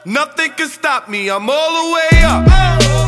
Nothing can stop me, I'm all the way up.